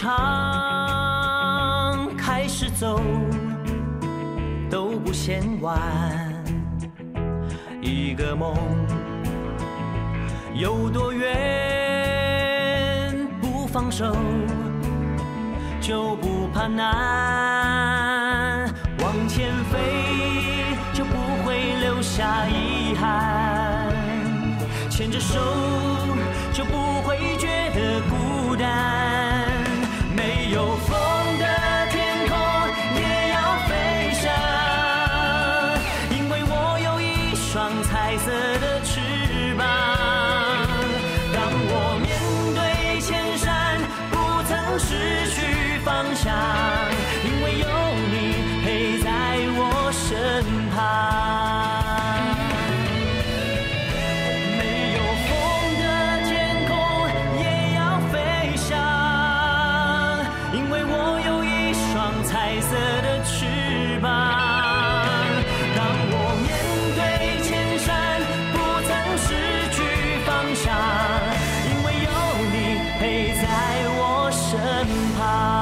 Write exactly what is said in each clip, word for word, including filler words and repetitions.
场开始走，都不嫌晚。一个梦有多远，不放手就不怕难。往前飞就不会留下遗憾，牵着手就不会觉得孤单。没有风的天空也要飞翔，因为我有一双彩色的翅膀。当我面对千山，不曾失去方向，因为有你陪在我身旁。彩色的翅膀，当我面对千山，不曾失去方向，因为有你陪在我身旁。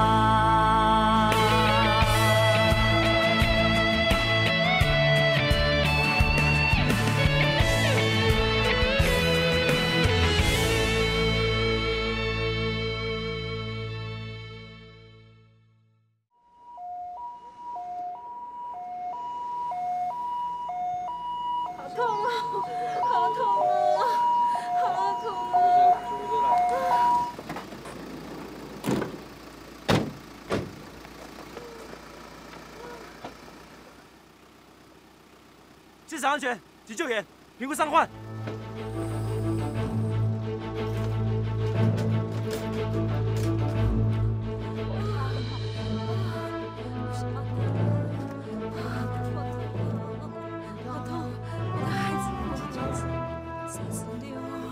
现场安全，急救员评估伤患。 好痛！我的孩子三十六，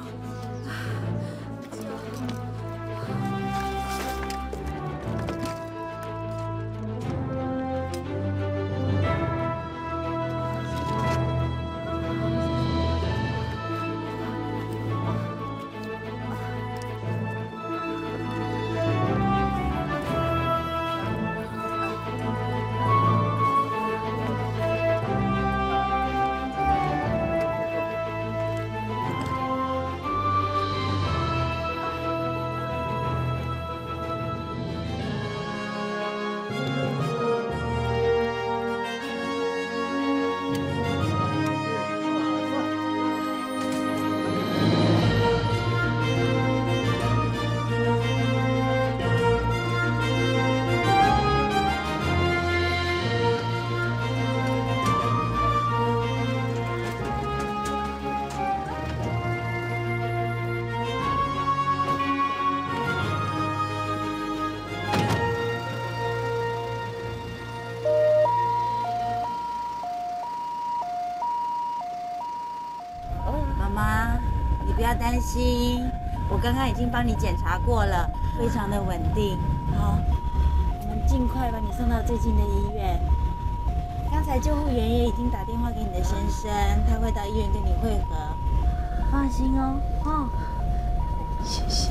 不要担心，我刚刚已经帮你检查过了，非常的稳定。好，我们尽快把你送到最近的医院。刚才救护员也已经打电话给你的先生，他会到医院跟你会合。放心哦，哦，谢谢。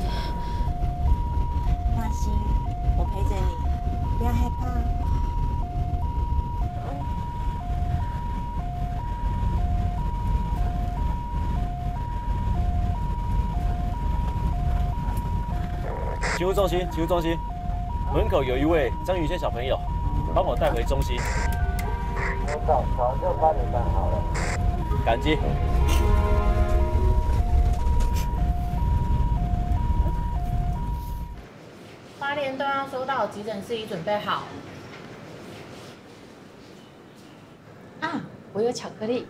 放心，我陪着你，不要害怕。 急护中心，急护中心，门口有一位张云轩小朋友，帮我带回中心。我早早就帮你办好了，感激。 花莲都要收到，急诊室已准备好。啊，我有巧克力。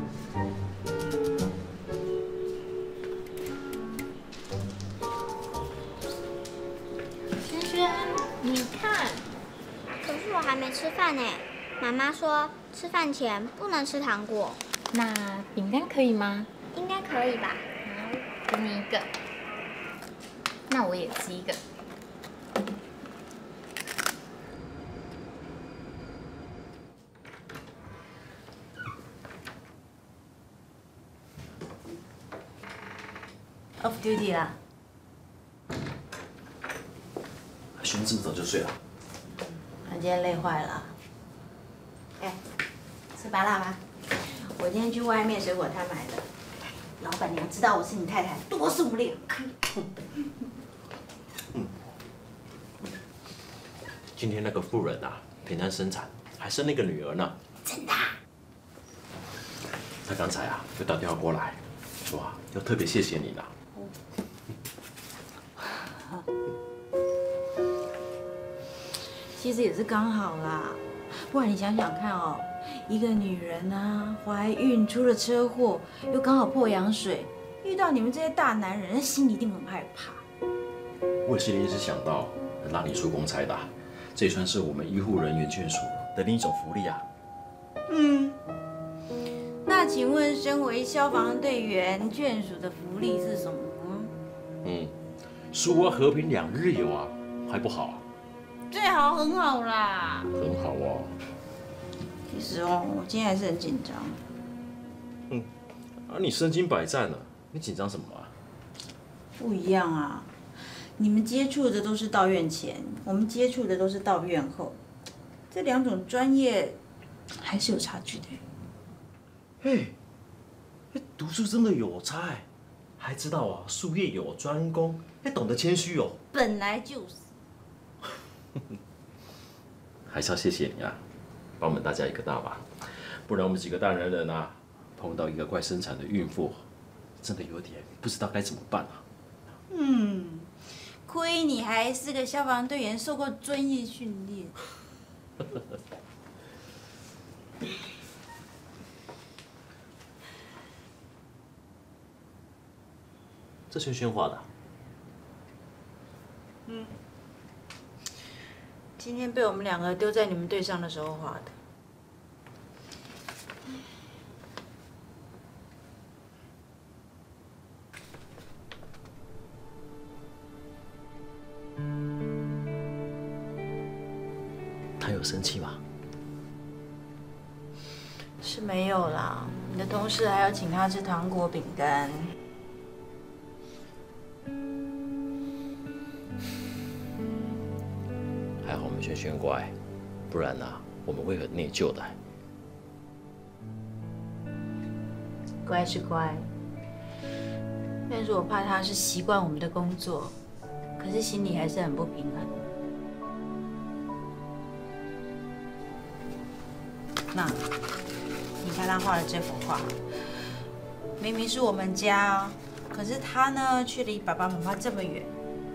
你看， 可是我还没吃饭呢。妈妈说吃饭前不能吃糖果。 那饼干可以吗？ 应该可以吧。 好，给你一个。那我也吃一个。 Off duty 啦。 玄子， 这么早就睡了？ 他今天累坏了。哎，吃麻辣吗？我今天去外面水果摊买的。老板娘知道我是你太太，多送两颗。 嗯。今天那个妇人啊，平安生产，还生那个女儿呢。 真的、啊？ 他刚才啊，就打电话过来，说啊，要特别谢谢你呢。 其实也是刚好啦，不然你想想看哦，一个女人啊，怀孕出了车祸，又刚好破羊水，遇到你们这些大男人，心里一定很害怕。 我也是临时想到拉你出公差的，这也算是我们医护人员眷属的另一种福利啊。 嗯，那请问，身为消防队员眷属的福利是什么？ 嗯，说和平两日游啊，还不好啊？ 最好很好啦。 很好哦。 其实哦，我今天还是很紧张。 嗯，啊，你身经百战了，你紧张什么啊？ 不一样啊，你们接触的都是到院前，我们接触的都是到院后，这两种专业还是有差距的。 嘿，读书真的有差，还知道啊，术业有专攻，还懂得谦虚哦。 本来就是。 还是要谢谢你啊，帮我们大家一个大忙，不然我们几个大男人啊，碰到一个快生产的孕妇，真的有点不知道该怎么办啊。 嗯，亏你还是个消防队员，受过专业训练。 这轩轩画的。 嗯。今天被我们两个丢在你们队上的时候画的。 他有生气吗？ 是没有啦，你的同事还要请他吃糖果饼干。 还好我们轩轩乖，不然啊，我们会很内疚的。 乖是乖，但是我怕他是习惯我们的工作，可是心里还是很不平衡。那，你看他画的这幅画，明明是我们家，可是他呢，却离爸爸妈妈这么远。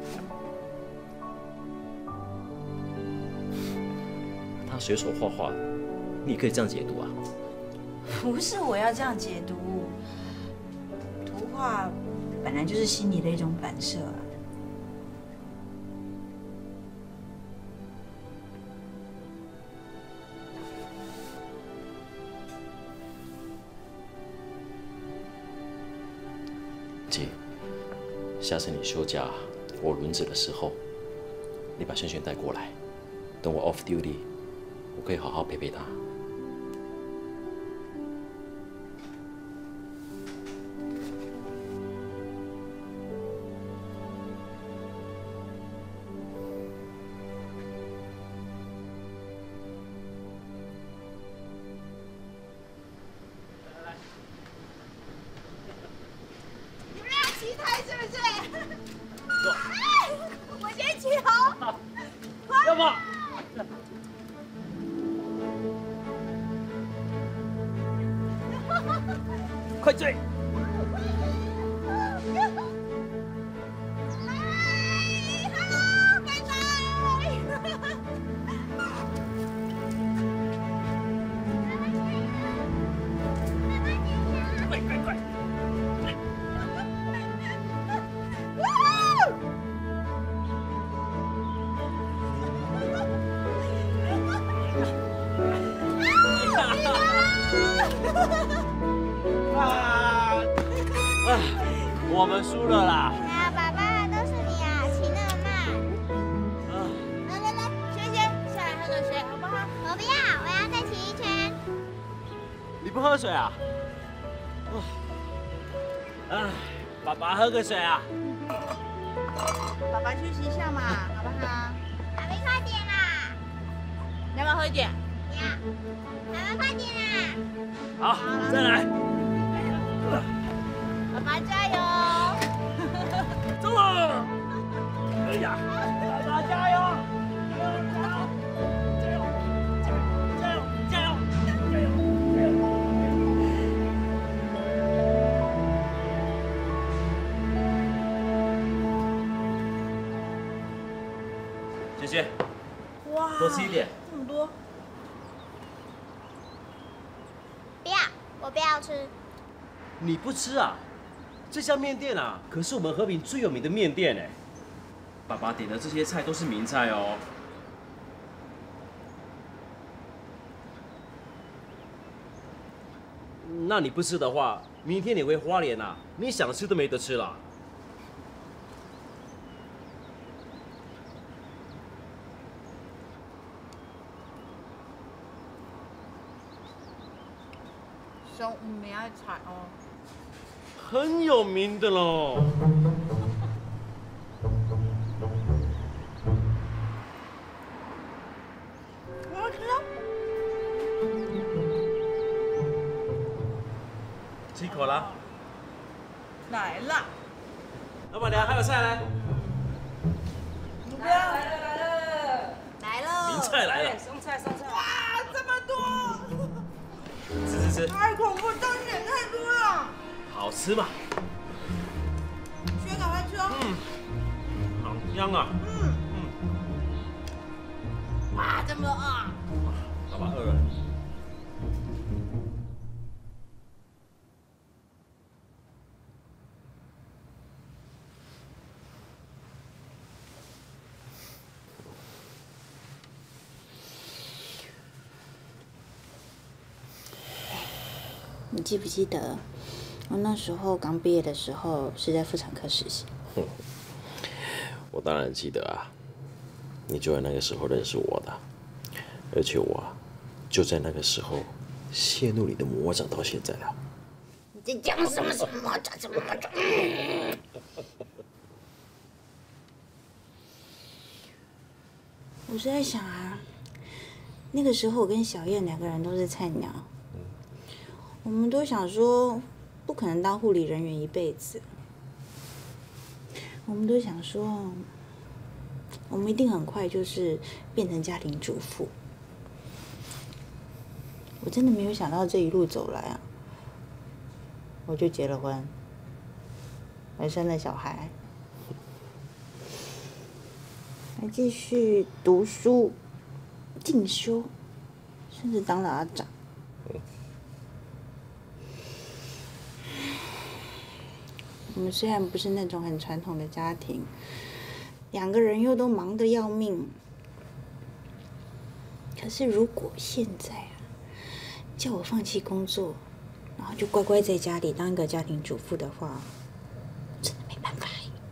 他随手画画，你也可以这样解读啊。 不是我要这样解读，图画本来就是心理的一种反射啊。 姐，下次你休假我轮值的时候，你把轩轩带过来，等我 off duty， 我可以好好陪陪他。快追！快快快！啊！我们输了啦！ 啊，爸爸，都是你啊，骑那么慢。 啊！ 来来来，轩轩，下来喝个水好不好？我不要，我要再骑一圈。 你不喝水啊？啊！爸爸喝个水啊！ 爸爸休息一下嘛，好不好？ 不一点。 不要，妈妈快点啦！ 好，再来。 妈妈加油！ 走了。哎呀，妈妈加油！加油！加油！加油！加油！加油！加油！谢谢。 哇， 多吃一点。 这么多。 不要，我不要吃。 你不吃啊？这家面店啊，可是我们和平最有名的面店哎。爸爸点的这些菜都是名菜哦。那你不吃的话，明天你回花莲啊，你想吃都没得吃了。 上午未愛菜哦。 很有名的喽。 我要吃啊！ 吃一口啦。 来了。 老板娘，还有菜来。 你不要。来了来了。来了。 名菜来了。 送菜送菜。哇，这么多！ 吃吃吃。 太恐怖，东西点太多了。 好吃嘛。 轩，赶快吃哦。 嗯。好香啊。 嗯嗯。哇，这么多啊！ 爸爸饿了。 你记不记得我那时候刚毕业的时候是在妇产科实习？ 我当然记得啊，你就在那个时候认识我的，而且我啊，就在那个时候陷入你的魔掌到现在啊。 你在讲什么什么魔掌什么魔掌？我是在想啊，那个时候我跟小燕两个人都是菜鸟。我们都想说，不可能当护理人员一辈子。我们都想说，我们一定很快就是变成家庭主妇。我真的没有想到这一路走来啊，我就结了婚，还生了小孩，还继续读书、进修，甚至当了阿长。我们虽然不是那种很传统的家庭，两个人又都忙得要命，可是如果现在啊，叫我放弃工作，然后就乖乖在家里当一个家庭主妇的话，真的没办法。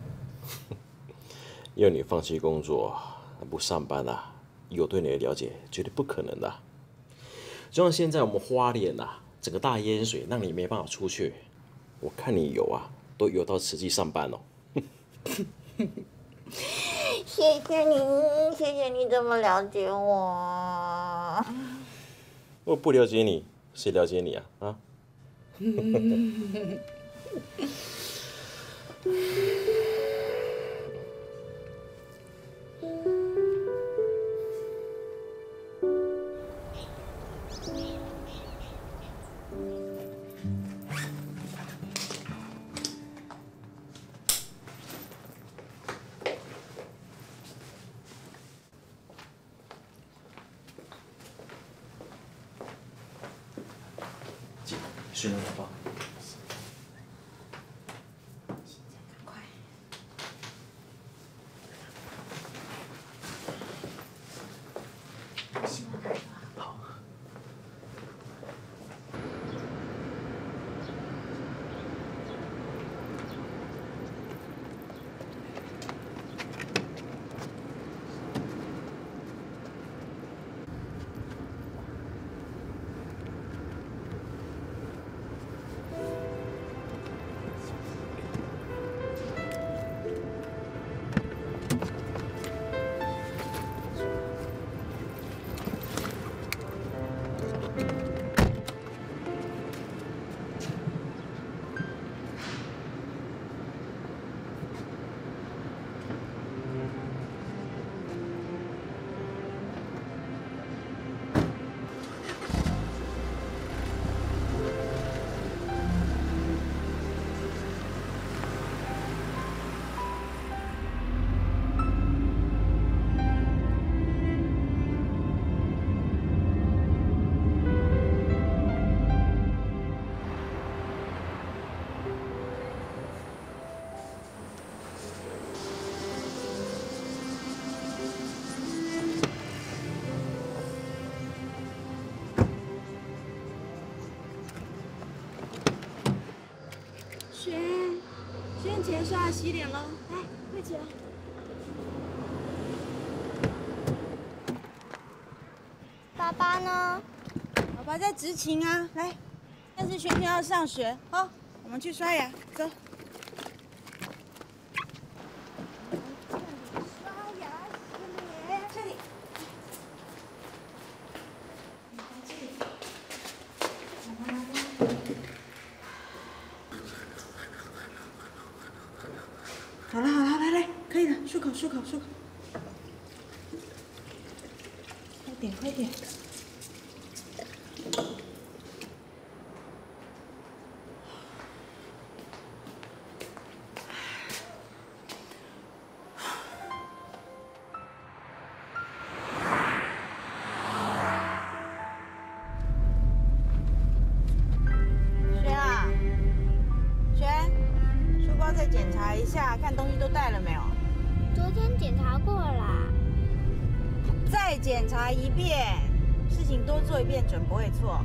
要你放弃工作不上班啊，有对你的了解，绝对不可能的。就像现在我们花莲啊，整个大淹水，让你没办法出去，我看你游啊。都游到慈济上班了。 谢谢你，谢谢你这么了解我。 我不了解你，谁了解你啊？啊？ 去那个包。 快！ 好。 起来刷牙洗脸了，来，快起来。 爸爸呢？ 爸爸在执勤啊，来，但是全天要上学，好，我们去刷牙，走。刷牙洗脸，这里。好了好了，来来，可以了，漱口漱口漱口，快点快点。轩啊，轩，书包再检查一下，看东西都带了没有？ 昨天检查过了啦。 再检查一遍，事情多做一遍准不会错。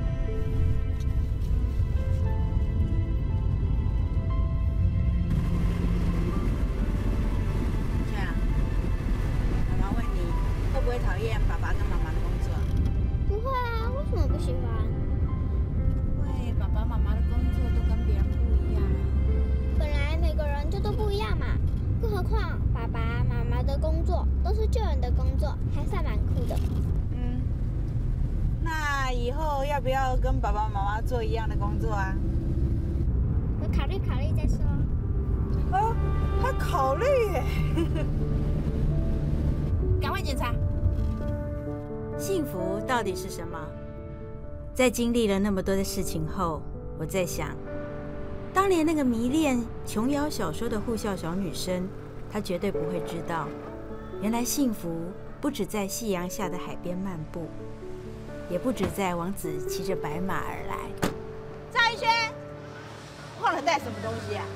轩啊，妈妈问你，会不会讨厌爸爸跟妈妈的工作？ 不会啊，为什么不喜欢？ 因为爸爸妈妈的工作都跟别人不一样啊。 本来每个人就都不一样嘛，更何况爸爸妈妈的工作都是救人的工作，还算蛮酷的。 嗯，那以后要不要跟爸爸妈妈做一样的工作啊？ 我考虑考虑再说。 哦，还考虑耶！赶快检查。幸福到底是什么？在经历了那么多的事情后，我在想，当年那个迷恋琼瑶小说的护校小女生，她绝对不会知道，原来幸福不止在夕阳下的海边漫步，也不止在王子骑着白马而来。赵一轩，忘了带什么东西啊？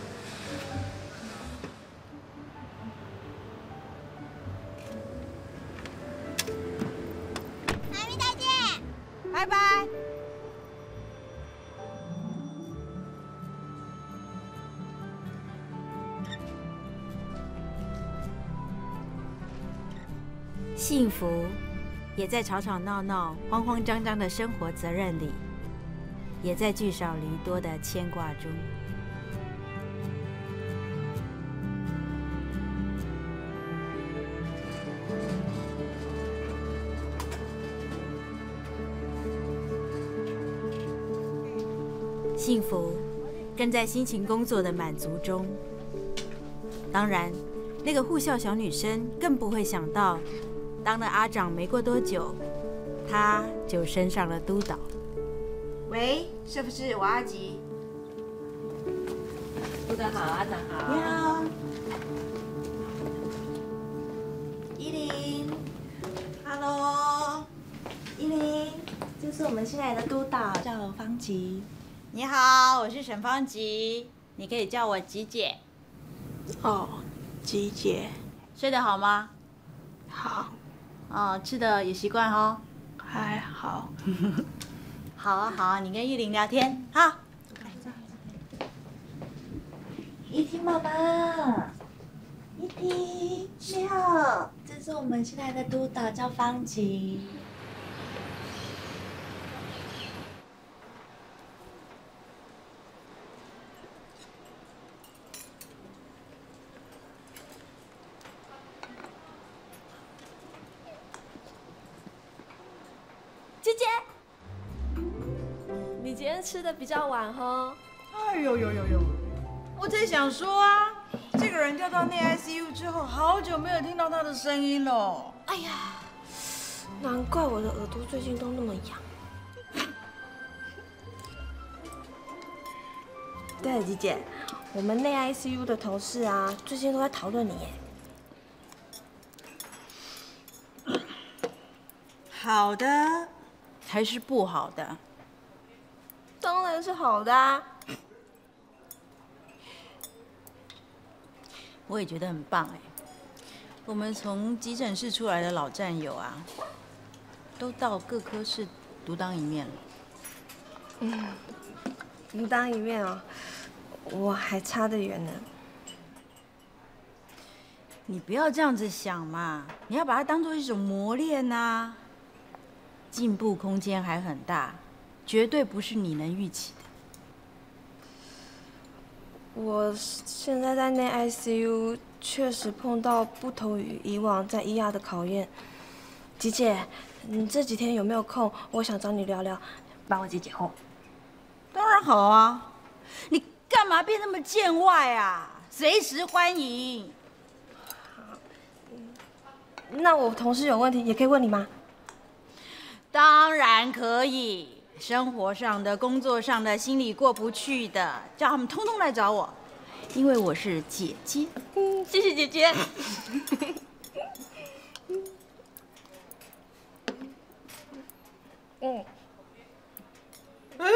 妈咪再见。 拜拜。幸福也在吵吵闹闹、慌慌张张的生活责任里，也在聚少离多的牵挂中。幸福更在辛勤工作的满足中。当然，那个护校小女生更不会想到，当了阿长没过多久，她就升上了督导。喂，是不是我阿吉？ 督导好，阿长好。 你好，依琳 ，Hello， 依琳，这是我们新来的督导，叫方吉。你好，我是沈方吉，你可以叫我吉姐。 哦，吉姐。 睡得好吗？ 好。 哦，吃的也习惯哦。 还好。 好啊好啊，你跟玉玲聊天，好。依婷妈妈，依婷，你好，这是我们新来的督导，叫方吉。 姐姐，你今天吃的比较晚哦。 哎呦呦呦呦！我在想说啊，这个人调到内 I C U 之后，好久没有听到他的声音了。 哎呀，难怪我的耳朵最近都那么痒。对了，姐姐，我们内 I C U 的同事啊，最近都在讨论你耶。 好的，还是不好的？ 当然是好的啊。 我也觉得很棒哎。我们从急诊室出来的老战友啊，都到各科室独当一面了。 嗯，独当一面哦。 我还差得远呢。 你不要这样子想嘛，你要把它当做一种磨练呐。进步空间还很大，绝对不是你能预期的。 我现在在内 I C U， 确实碰到不同于以往在医亚的考验。吉姐，你这几天有没有空？我想找你聊聊，帮我解解惑。 当然好啊，你干嘛变那么见外啊？随时欢迎。 那我同事有问题也可以问你吗？ 当然可以，生活上的、工作上的、心里过不去的，叫他们通通来找我，因为我是姐姐。 嗯，谢谢姐姐。嗯。嗯。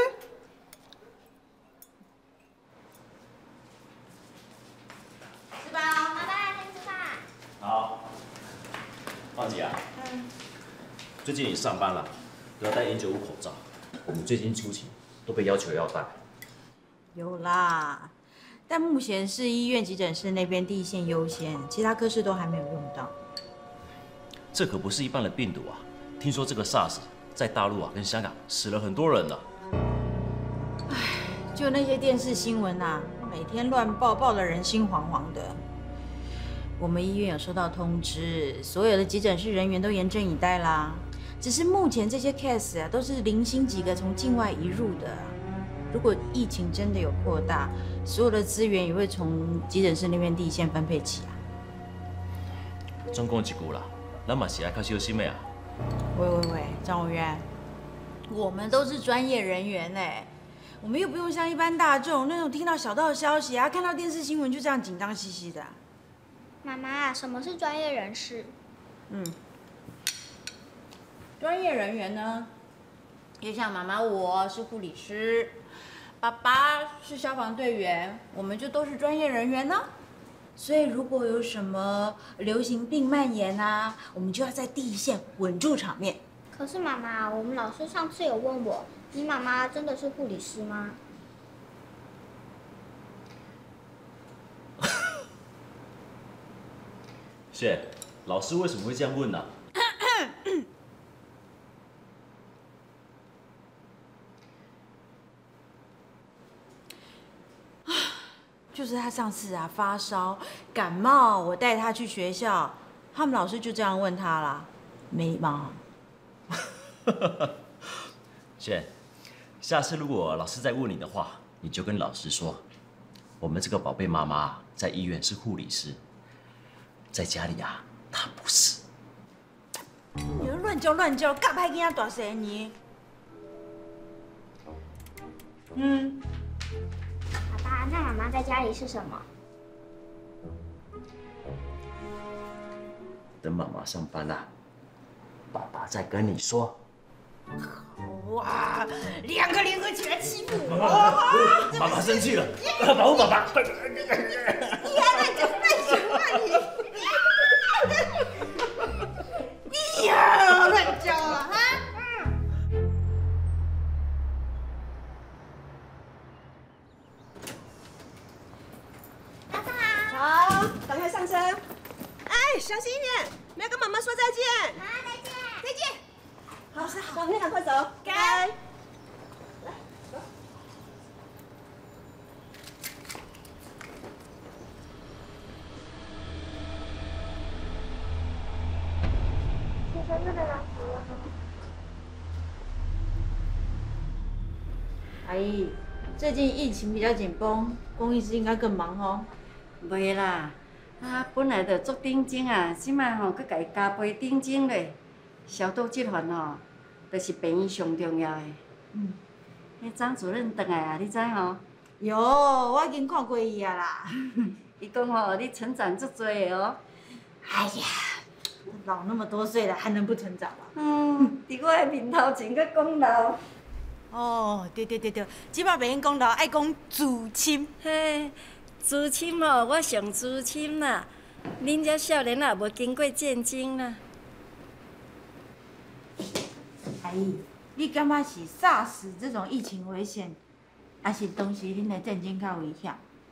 吃饱，妈妈先吃饭。 好。芳姐啊。嗯。最近你上班了，都要戴 N 九五口罩。我们最近出勤都被要求要戴。 有啦，但目前是医院急诊室那边第一线优先，其他科室都还没有用到。 这可不是一般的病毒啊！听说这个 SARS 在大陆啊跟香港死了很多人呢。 唉，就那些电视新闻啊，每天乱报，报的人心惶惶的。我们医院有收到通知，所有的急诊室人员都严阵以待啦。只是目前这些 case 啊，都是零星几个从境外移入的。如果疫情真的有扩大，所有的资源也会从急诊室那边第一线分配起啊。 总共一句啦，咱嘛是要较小心的啊。 喂喂喂，张委员，我们都是专业人员哎，我们又不用像一般大众那种听到小道消息啊，看到电视新闻就这样紧张兮兮的。 妈妈，什么是专业人士？ 嗯。专业人员呢，就像妈妈我是护理师，爸爸是消防队员，我们就都是专业人员呢。所以如果有什么流行病蔓延啊，我们就要在第一线稳住场面。 可是妈妈，我们老师上次有问我，你妈妈真的是护理师吗？ 谢，老师为什么会这样问呢？ 就是他上次啊发烧感冒，我带他去学校，他们老师就这样问他啦，没礼貌。 谢，下次如果老师再问你的话，你就跟老师说，我们这个宝贝妈妈在医院是护理师，在家里啊她不是。 你乱叫乱叫，干歹囡仔大声呢？嗯。 爸爸，那妈妈在家里是什么？ 等妈妈上班啦，爸爸再跟你说。 哇，两个联合起来欺负我！ 妈妈生气了，保护爸爸。 你还乱叫乱说话你！你呀，乱叫啊！哈。 好，赶快上车。哎，小心一点，不要跟妈妈说再见。 妈，再见。 再见。 老师好， 你赶快走。 该。 来，走。 先生，这个老师。 阿姨，最近疫情比较紧绷，公医师应该更忙哦。 袂啦，啊，本来就足顶针啊，即摆吼，佮家己加倍顶针咧。消毒这环吼，就是病院上重要的。嗯，迄张主任回来啊，你知吼？ 有，我已经看过伊啊啦。 伊讲吼，你成长足多的哦。 哎呀，老那么多岁了，还能不成长吗？ 嗯，伫我的面头前佮讲老。 哦，对对对对，即摆袂用讲老，爱讲自亲。 嘿。资深哦，我上资深啦。恁遮少年啊，无经过战争啦。 阿姨，你感觉是SARS这种疫情危险， 还是当时恁的战争较危险？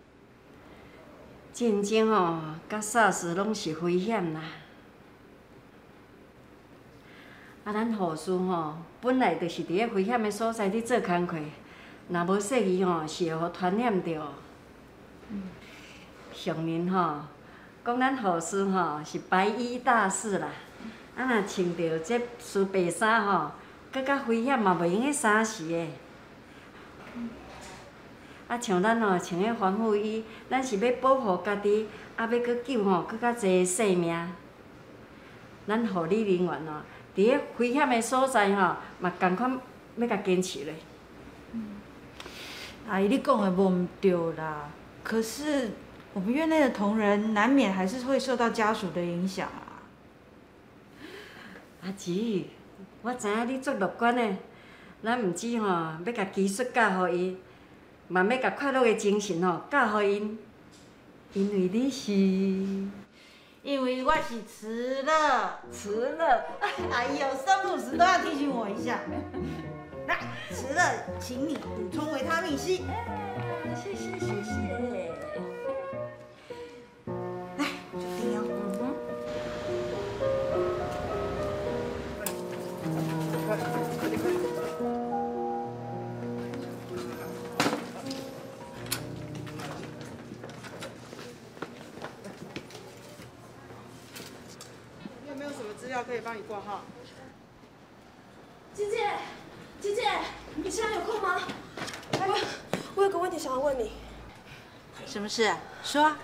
战争吼，甲 SARS 拢是危险啦。啊，咱护士吼，本来就是伫咧危险的所在伫做工课，若无细意吼，是会互传染着。嗯，上面吼，讲咱护士吼是白衣大士啦。啊，若穿着这丝白衫吼，搁较危险嘛，袂用个衫时的。啊，像咱吼穿个防护衣，咱是要保护家己，啊，要搁救吼搁较济性命。咱护理人员吼，伫咧危险的所在吼，嘛共款要甲坚持咧。 阿姨，你讲的无毋对啦，可是我们院内的同仁难免还是会受到家属的影响啊。 阿姊，我知影你足乐观的，咱毋止吼要甲技术教互因，嘛要甲快乐的精神吼教互因，因为你是， 因为我是慈乐， 慈乐。 阿姨有三不五时都要提醒我一下。来，慈乐，请你补充维他命 C。 谢谢谢谢。 来，注定哦。嗯哼。 快，快点快！你有没有什么资料可以帮你挂号？ 姐姐，姐姐，你现在有空吗？我我有个问题想要问你。 什么事啊？说啊。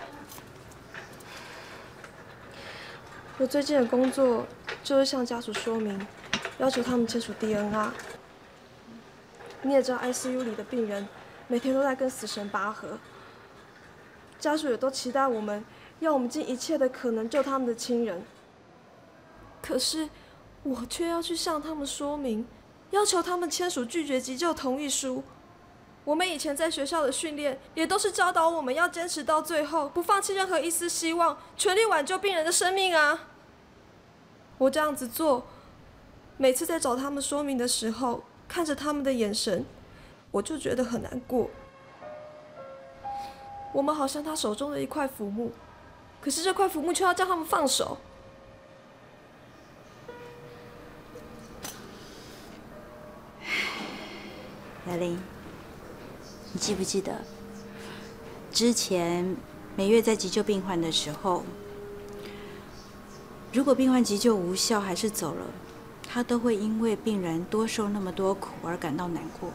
我最近的工作就是向家属说明，要求他们签署 D N R。你也知道 I C U 里的病人每天都在跟死神拔河，家属也都期待我们，要我们尽一切的可能救他们的亲人。可是我却要去向他们说明，要求他们签署拒绝急救同意书。我们以前在学校的训练，也都是教导我们要坚持到最后，不放弃任何一丝希望，全力挽救病人的生命啊！我这样子做，每次在找他们说明的时候，看着他们的眼神，我就觉得很难过。我们好像他手中的一块浮木，可是这块浮木却要叫他们放手。 雅玲，你记不记得之前每月在急救病患的时候，如果病患急救无效还是走了，他都会因为病人多受那么多苦而感到难过。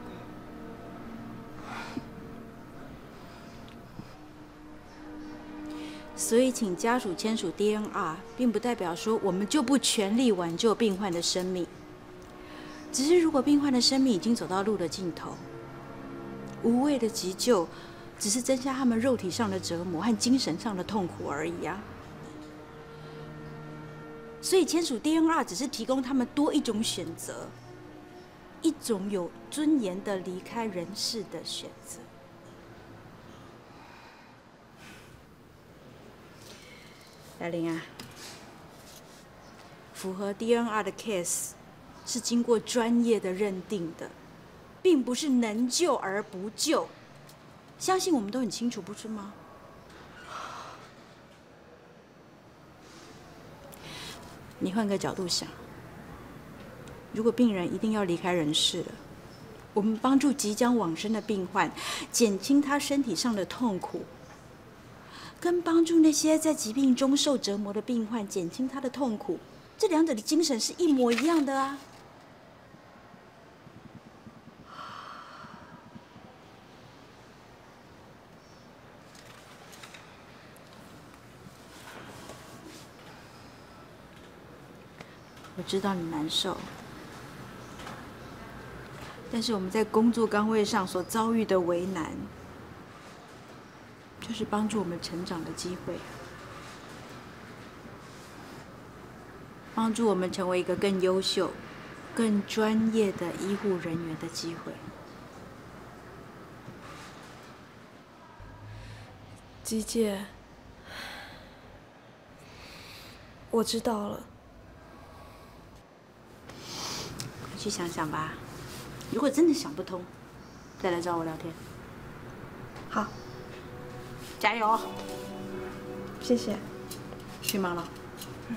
所以，请家属签署 D N R， 并不代表说我们就不全力挽救病患的生命。只是，如果病患的生命已经走到路的尽头，无谓的急救只是增加他们肉体上的折磨和精神上的痛苦而已啊。所以签署 D N R 只是提供他们多一种选择，一种有尊严的离开人世的选择。雅玲啊，符合 D N R 的 case 是经过专业的认定的，并不是能救而不救。相信我们都很清楚，不是吗？你换个角度想，如果病人一定要离开人世了，我们帮助即将往生的病患，减轻他身体上的痛苦，跟帮助那些在疾病中受折磨的病患减轻他的痛苦，这两者的精神是一模一样的啊。我知道你难受，但是我们在工作岗位上所遭遇的为难，就是帮助我们成长的机会，帮助我们成为一个更优秀、更专业的医护人员的机会。 吉姐，我知道了。 去想想吧，如果真的想不通， 再来找我聊天。 好， 加油！ 谢谢。 去忙了。 嗯。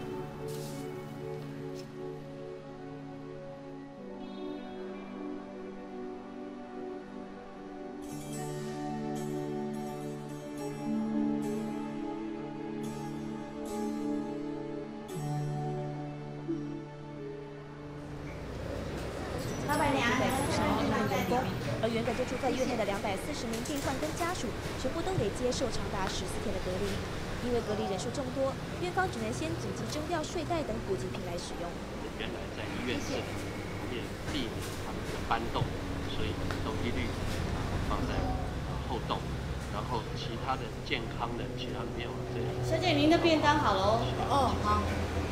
老板娘，在服侍医护员工，而原本就住在院内的两百四十名病患跟家属，全部都得接受长达十四天的隔离。因为隔离人数众多，院方只能先紧急征调睡袋等补给品来使用。 原来在医院是也避免他们的搬动，所以都一律放在后洞，然后其他的健康的其他没有这样。 小姐，您的便当好喽。哦，好。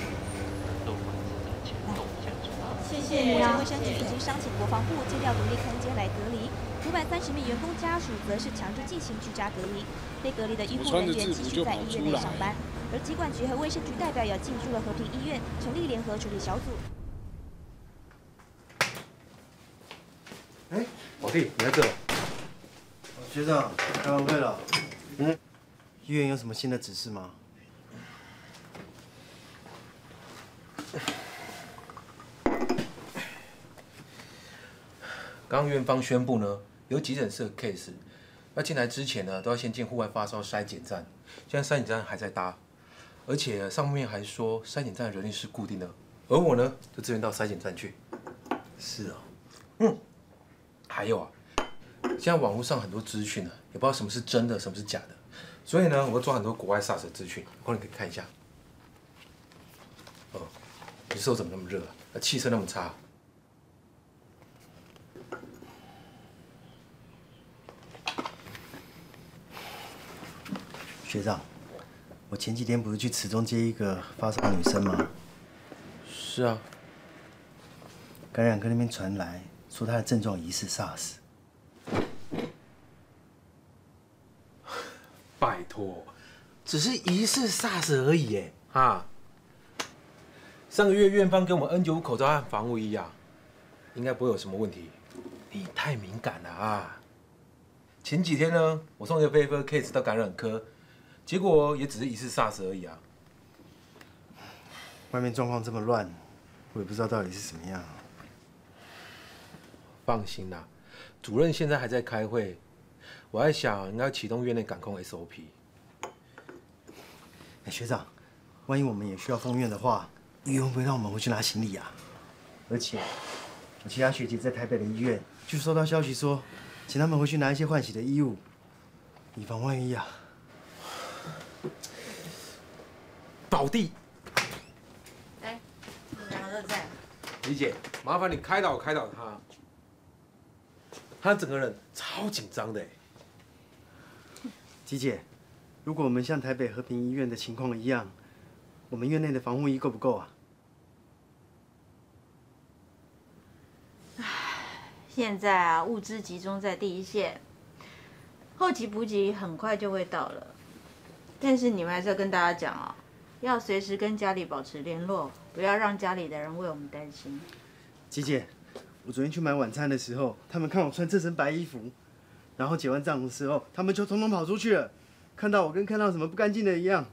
谢谢。目前卫生局已经商请国防部借调独立空间来隔离，五百三十名员工家属则是强制进行居家隔离。被隔离的医护人员继续在医院内上班，而疾管局和卫生局代表也进驻了和平医院，成立联合处理小组。 哎，老弟，你在这？ 学长，开完会了。嗯。医院有什么新的指示吗？ 刚刚院方宣布呢，有急诊室的 case， 要进来之前呢，都要先进户外发烧筛检站。现在筛检站还在搭，而且上面还说筛检站的人力是固定的，而我呢，就支援到筛检站去。 是啊， 嗯，还有啊，现在网络上很多资讯啊，也不知道什么是真的，什么是假的，所以呢，我会抓很多国外 SARS 的资讯，我你可以看一下。哦，你手怎么那么热啊？气色那么差？ 学长，我前几天不是去池中接一个发烧女生吗？ 是啊。 感染科那边传来，说她的症状疑似 SARS。 拜托，只是疑似 SARS 而已耶，哈。上个月院方给我们 N 九五 口罩和防护衣啊，应该不会有什么问题。你太敏感了啊！前几天呢，我送一个 fever case 到感染科。 结果也只是疑似 SARS 而已啊！ 外面状况这么乱，我也不知道到底是什么样。 放心啦，主任现在还在开会，我在想应该启动院内感控 S O P。 哎，学长，万一我们也需要封院的话，医院会不会让我们回去拿行李啊？而且我其他学姐在台北的医院就收到消息说，请他们回去拿一些换洗的衣物，以防万一啊。 宝弟， 来，你们两个都在。 李姐，麻烦你开导开导他，他整个人超紧张的哎。 吉姐，如果我们像台北和平医院的情况一样，我们院内的防护衣够不够啊？ 唉，现在啊，物资集中在第一线，后期补给很快就会到了，但是你们还是要跟大家讲啊。 要随时跟家里保持联络，不要让家里的人为我们担心。 吉姐，我昨天去买晚餐的时候，他们看我穿这身白衣服，然后结完账的时候，他们就统统跑出去了，看到我跟看到什么不干净的一样，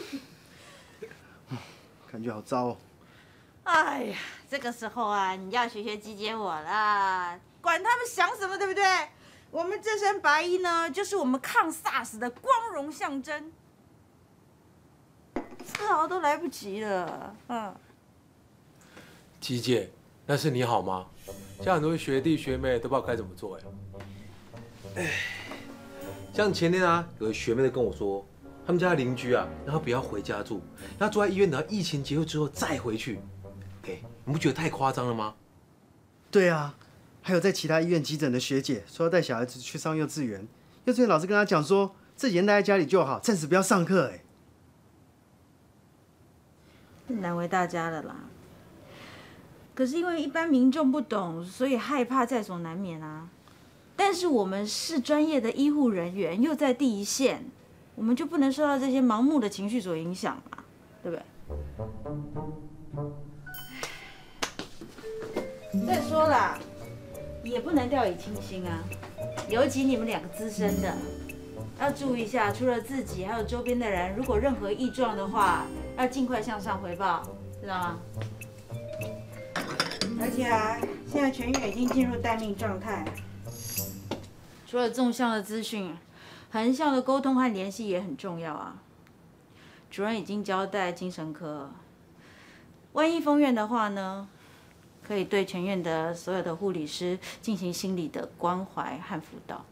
感觉好糟哦。 哎呀，这个时候啊，你要学学吉姐我啦，管他们想什么，对不对？我们这身白衣呢，就是我们抗 SARS 的光荣象征。 自豪都来不及了，嗯。 吉姐，那是你好吗？像很多学弟学妹都不知道该怎么做哎。像前天啊，有个学妹就跟我说，他们家的邻居啊，让他不要回家住，让他住在医院，等到疫情结束之后再回去。哎，你不觉得太夸张了吗？ 对啊，还有在其他医院急诊的学姐说要带小孩子去上幼稚园，幼稚园老师跟他讲说，自己人待在家里就好，暂时不要上课哎。 难为大家了啦。可是因为一般民众不懂，所以害怕在所难免啊。但是我们是专业的医护人员，又在第一线，我们就不能受到这些盲目的情绪所影响嘛，对不对？再说啦， 也不能掉以轻心啊，尤其你们两个资深的，要注意一下，除了自己，还有周边的人，如果任何异状的话，要尽快向上回报，知道吗？而且啊，现在全院已经进入待命状态。除了纵向的资讯，横向的沟通和联系也很重要啊。主任已经交代精神科，万一封院的话呢？ 可以对全院的所有的护理师进行心理的关怀和辅导。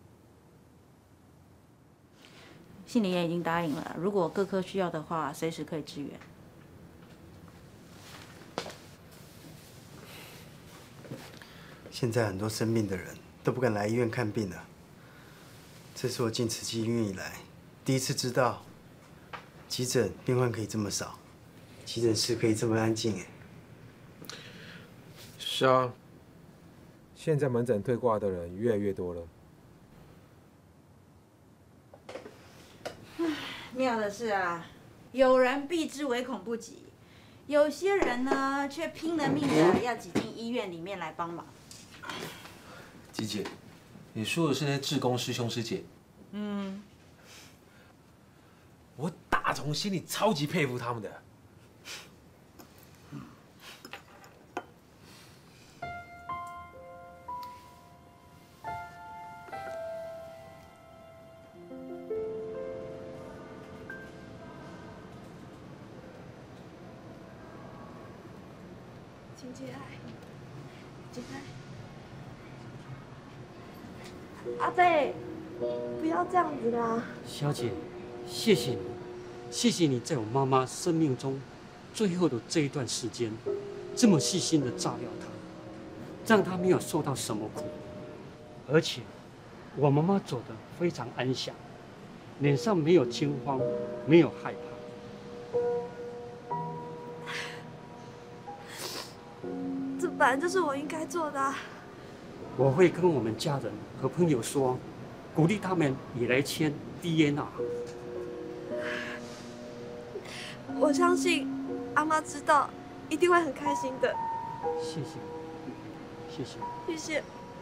心理也已经答应了，如果各科需要的话，随时可以支援。 现在很多生病的人都不敢来医院看病了，这是我进慈济医院以来第一次知道，急诊病患可以这么少，急诊室可以这么安静哎。 是啊，现在门诊退挂的人越来越多了。 唉，妙的是啊，有人避之唯恐不及，有些人呢却拼了命的要挤进医院里面来帮忙。 吉姐，你说的是那些志工师兄师姐？ 嗯， 我打从心里超级佩服他们的。 请节哀，节哀。阿贝，不要这样子啦！ 小姐，谢谢你，谢谢你在我妈妈生命中最后的这一段时间，这么细心的照料她，让她没有受到什么苦，而且我妈妈走得非常安详，脸上没有惊慌，没有害怕。 这本来就是我应该做的、啊。 我会跟我们家人和朋友说，鼓励他们也来签 D N R。 我相信阿妈知道，一定会很开心的。 谢谢，谢谢， 谢谢。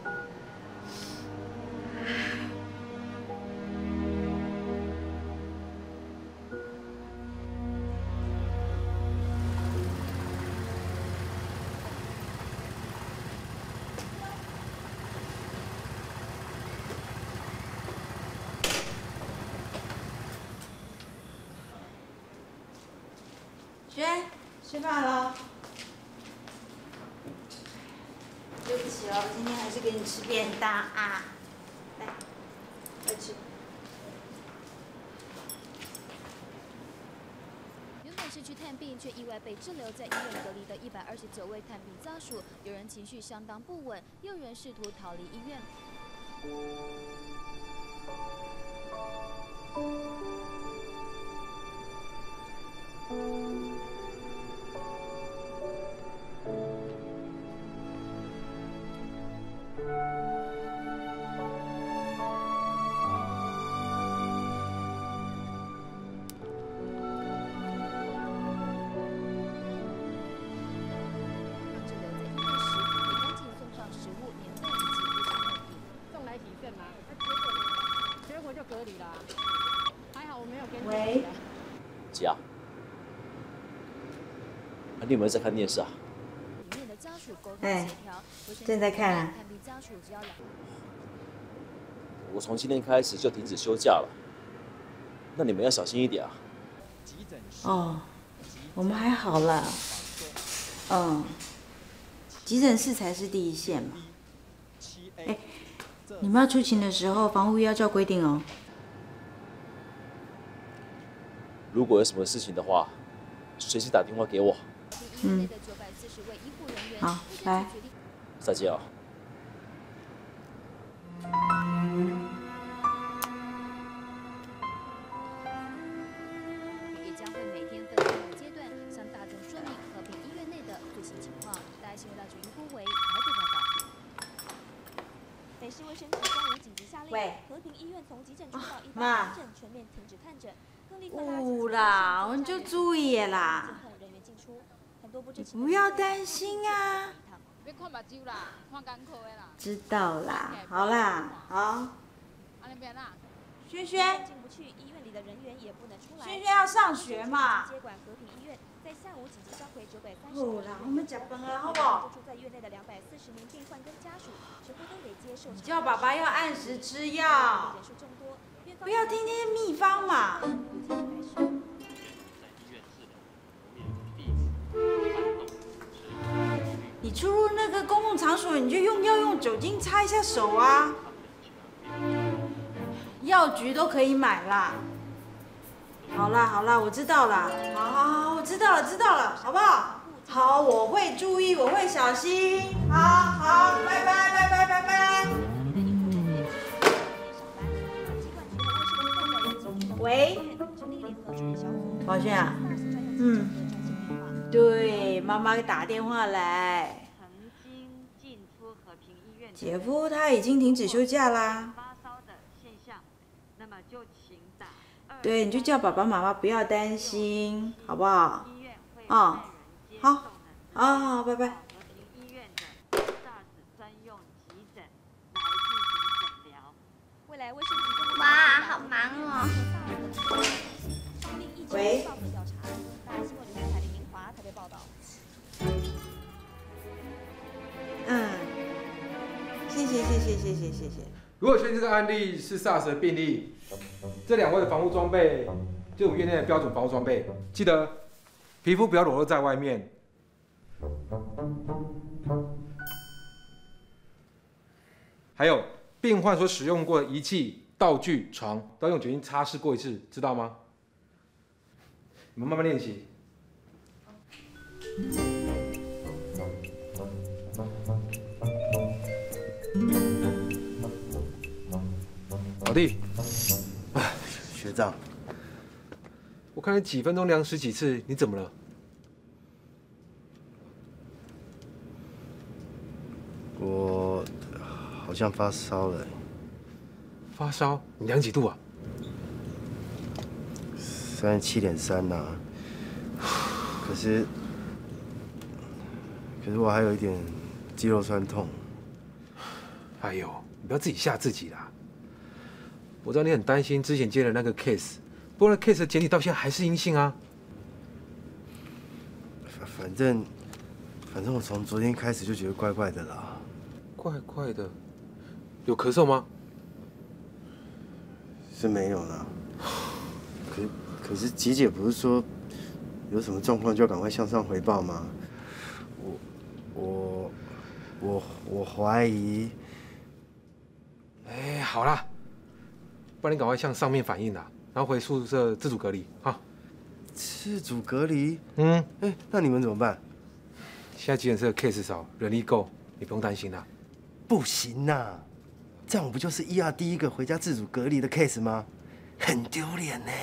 轩，吃饭了。对不起哦，今天还是给你吃便当啊。来，快吃。 原本是去探病，却意外被滞留在医院隔离的一百二十九位探病家属，有人情绪相当不稳，也有人试图逃离医院。 喂， 姐啊，你有没有在看电视啊？ 哎，正在看啊。 我从今天开始就停止休假了，那你们要小心一点啊。 哦，我们还好啦。嗯，急诊室才是第一线嘛。哎，你们要出勤的时候，防护衣要照规定哦。 如果有什么事情的话，随时打电话给我。 嗯，好，来， 再见啊。 也将会每天分不同阶段向大众说明和平医院内的最新情况。大爱新闻大主于郭维台北报道。 北市卫生局将有紧急下令，和平医院从急诊出到一般门诊全面停止看诊。 有啦，我们就注意啦。不要担心啊， 别看目睭啦，看艰苦的啦。 知道啦，好啦，好。 安尼变啦。 轩轩。 进不去，医院里的人员也不能出来。 轩轩要上学嘛。 接管和平医院，在下午紧急召回九百三十。 好啦，我们吃饭了，好不好？ 住在院内的两百四十名病患跟家属，全部都得接受。 叫爸爸要按时吃药，不要听那些秘方嘛。你出入那个公共场所，你就用要用酒精擦一下手啊。药局都可以买啦。好啦好啦，我知道啦。好好好，我知道了知道了，好不好？好，我会注意，我会小心。好好，拜拜拜拜拜拜。喂，宝轩啊，嗯，对，妈妈打电话来。姐夫他已经停止休假啦。对，你就叫爸爸妈妈不要担心，好不好？哦，好，好好，拜拜。 未来卫生局哇，好忙哦。 喂。嗯，谢谢谢谢谢谢谢谢。 如果现在这个案例是 SARS 的病例，这两位的防护装备就是我们院内的标准防护装备，记得皮肤不要裸露在外面。还有病患所使用过的仪器、道具、床都要用酒精擦拭过一次，知道吗？你们慢慢练习。老弟， 哎，学长， 我看你几分钟量十几次，你怎么了？ 我好像发烧了。 发烧？你量几度啊？ 三十七点三呐。可是，可是我还有一点肌肉酸痛。 哎呦，你不要自己吓自己啦。我知道你很担心之前接的那个 case， 不过那 case 的检体到现在还是阴性啊。 反反正，反正我从昨天开始就觉得怪怪的啦。 怪怪的，有咳嗽吗？ 是没有啦。可可是吉姐不是说有什么状况就要赶快向上回报吗？我我我我怀疑。 哎，好啦。不然你赶快向上面反映啦，然后回宿舍自主隔离啊。 自主隔离？ 嗯， 哎，那你们怎么办？ 现在急诊室的 case 少，人力够，你不用担心啦。 不行呐，这样我不就是 E R 第一个回家自主隔离的 case 吗？很丢脸呢。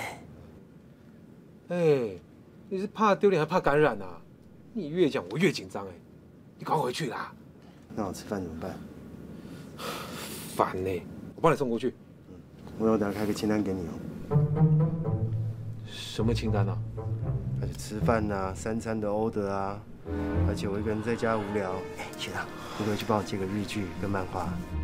哎，你是怕丢脸还怕感染啊？你越讲我越紧张哎，你赶快回去啦。 那我吃饭怎么办？ 烦呢，我帮你送过去。 我要等下开个清单给你哦。 什么清单啊？ 而且吃饭呐、三餐的 order 啊，而且我一个人在家无聊。哎，学长，你可以去帮我借个日剧跟漫画。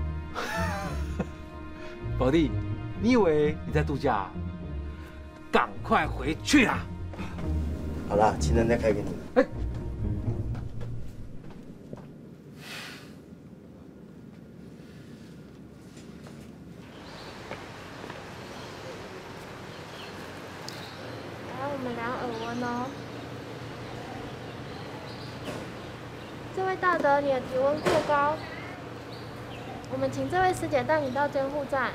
宝弟，你以为你在度假啊？赶快回去啦！ 好啦，清单再开给你。哎。 我们量耳温哦。这位大德，你的体温过高，我们请这位师姐带你到监护站。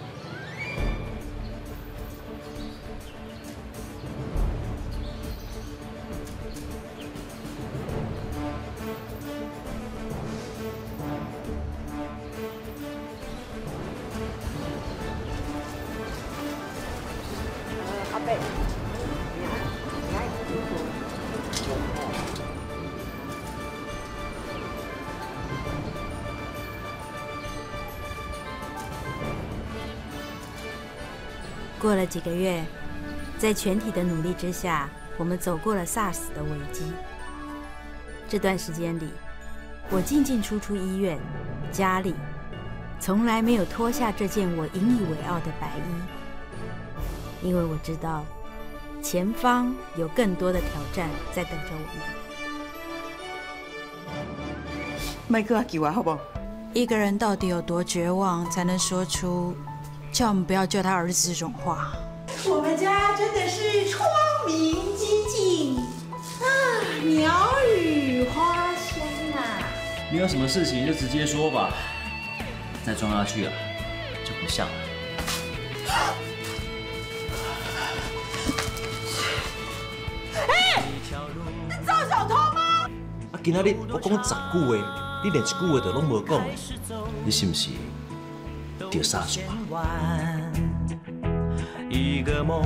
呃，阿贝。 过了几个月，在全体的努力之下，我们走过了 SARS 的危机。这段时间里， 我进进出出医院、家里，从来没有脱下这件我引以为傲的白衣，因为我知道前方有更多的挑战在等着我们。 麦克阿救我好不好？ 一个人到底有多绝望，才能说出叫我们不要救他儿子这种话？ 我们家真的是窗明几净啊，鸟语花香啊！ 你有什么事情就直接说吧，再装下去啊，就不像了。 哎，你找小偷吗？ 啊，今仔日我讲十句话，你连一句话都拢无讲，你是不是着杀手啊？ 一个梦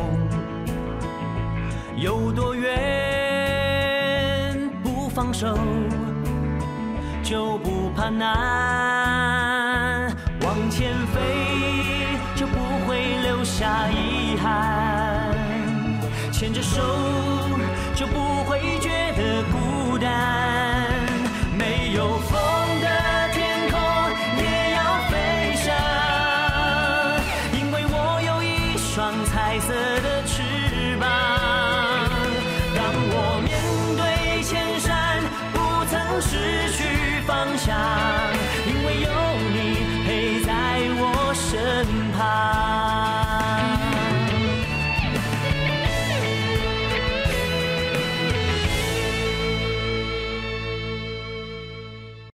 有多远，不放手就不怕难，往前飞就不会留下遗憾，牵着手就不会觉得孤单。